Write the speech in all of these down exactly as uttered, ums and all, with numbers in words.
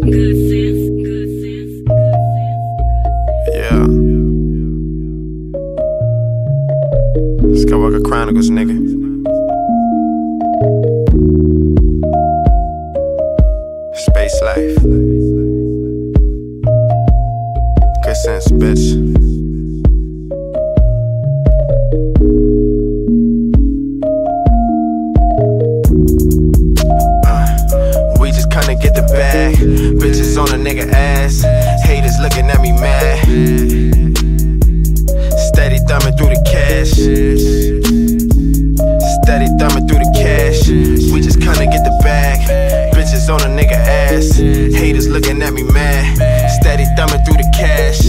Good sense, good sense, good sense. Yeah. Skywalker Chronicles, nigga. Space life. Good sense, bitch. Kinda get the bag, bitches on a nigga ass, haters looking at me mad. Steady thumbing through the cash, steady thumbing through the cash. We just kinda get the bag, bitches on a nigga ass, haters looking at me mad. Steady thumbing through the cash.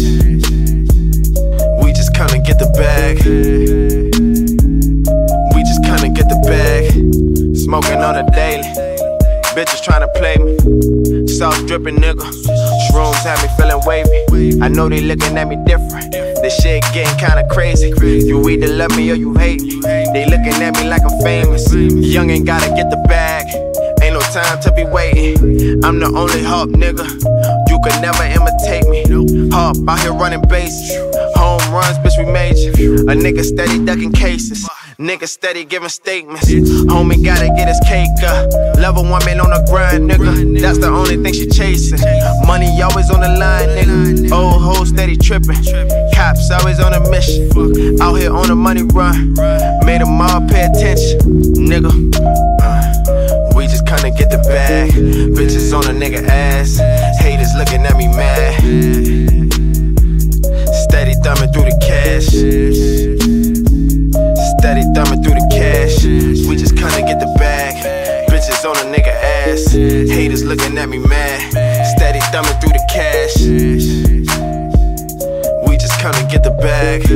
We just kinda get the bag. We just kinda get the bag. Smoking on a daily. Bitches tryna play me, sauce dripping nigga. Shrooms have me feeling wavy. I know they looking at me different. This shit getting kinda crazy. You either love me or you hate me. They looking at me like I'm famous. Young ain't gotta get the bag. Ain't no time to be waiting. I'm the only hawk nigga. You could never imitate me. Hawk out here running bases. Home runs, bitch, we made you. A nigga steady ducking cases. Nigga steady giving statements. Homie gotta get his cake up. Love a woman on the grind, nigga. That's the only thing she chasing. Money always on the line, nigga. Old hoes steady tripping. Cops always on a mission. Out here on the money run. Made them all pay attention, nigga. Uh, we just kinda get the bag. Bitches on a nigga ass. Haters looking at me mad. Steady thumbing through the cash. Steady thumbing through the cash. We just kinda get the bag. Bitches on a nigga ass. Haters looking at me mad. Steady thumbing through the cash. We just kinda get the bag.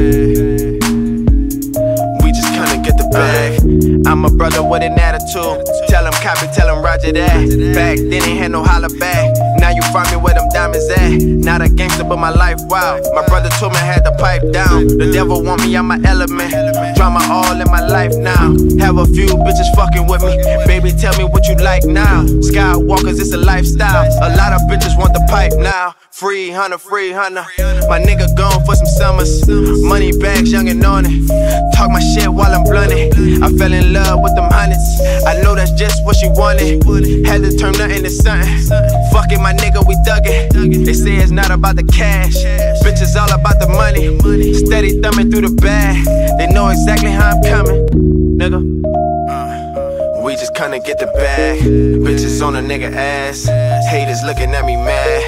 We just kinda get the bag. I'm a brother with an attitude. Tell him copy, tell him roger that. Back then ain't had no holler back. Now you find me where them diamonds at. Not a gangster but my life wild. My brother told me I had to pipe down. The devil want me on my element. Drama all in my life now. Have a few bitches fucking with me. Baby tell me what you like now. Skywalkers it's a lifestyle. A lot of bitches want the pipe now. Free hunter, free hunter. My nigga gone for some summers. Money bags, young and on it. Talk my shit while I'm blunted. I fell in love with them hundreds. I know that's just what she wanted. Had to turn nothing to something. Fuck it, my nigga, we dug it. They say it's not about the cash. Bitch, it's all about the money. Steady thumbing through the bag. They know exactly how I'm coming, nigga. We just kinda get the bag. Bitches on a nigga ass. Haters looking at me mad.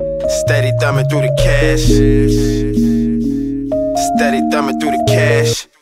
Steady thumbing through the cash. Steady thumbing through the cash.